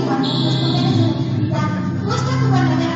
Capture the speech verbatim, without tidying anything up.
antiguamente los poderes de la divinidad. Muestra tu verdadero